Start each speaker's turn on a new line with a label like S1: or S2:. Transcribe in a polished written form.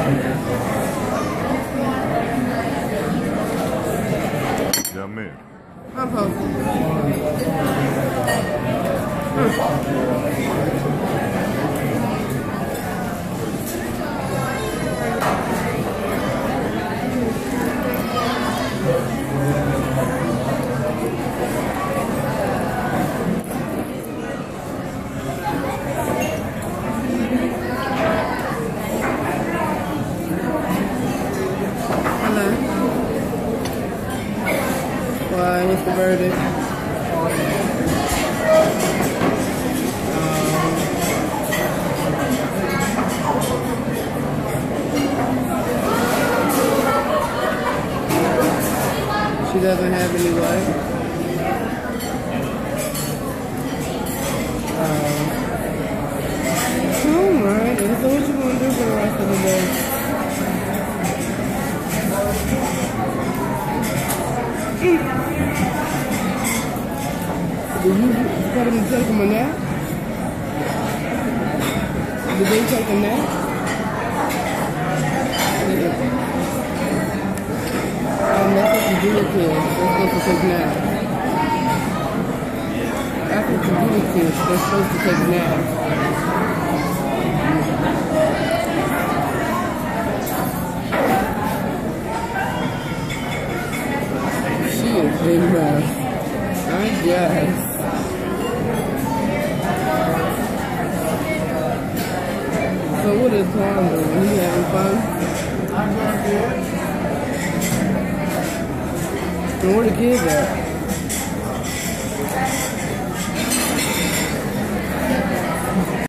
S1: Yeah, man.
S2: I'm posting. Why? What's the verdict? She doesn't have any what? Alright, so what you gonna do for the rest of the day? Did you tell them to take them a nap? Did they take a nap? That's what you do with kids. They're supposed to take naps. That's what you do with kids. They're supposed to take naps. She is big mess. I guess. So what is Juan doing? He having fun? And where the kids at?